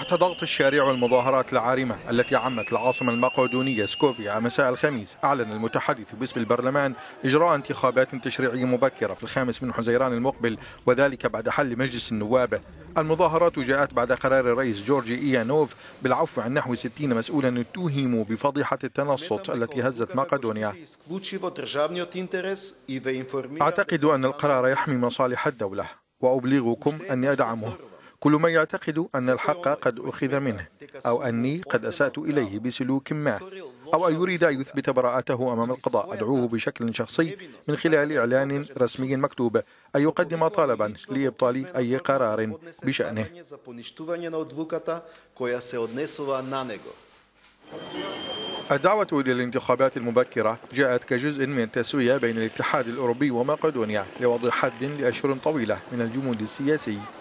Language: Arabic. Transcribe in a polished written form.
تحت ضغط الشارع والمظاهرات العارمة التي عمت العاصمة المقدونية سكوبيا مساء الخميس، أعلن المتحدث باسم البرلمان إجراء انتخابات تشريعية مبكرة في 5 حزيران المقبل، وذلك بعد حل مجلس النواب. المظاهرات جاءت بعد قرار الرئيس جورجي إيانوف بالعفو عن نحو 60 مسؤولا اتهموا بفضيحة التنصت التي هزت مقدونيا. أعتقد أن القرار يحمي مصالح الدولة وأبلغكم أني أدعمه. كل من يعتقد أن الحق قد أخذ منه أو أني قد أسأت إليه بسلوك ما أو أن يريد أن يثبت براءته أمام القضاء، أدعوه بشكل شخصي من خلال إعلان رسمي مكتوب أن يقدم طلبا لإبطال أي قرار بشأنه. الدعوة إلى الانتخابات المبكرة جاءت كجزء من التسوية بين الاتحاد الأوروبي ومقدونيا لوضع حد لأشهر طويلة من الجمود السياسي.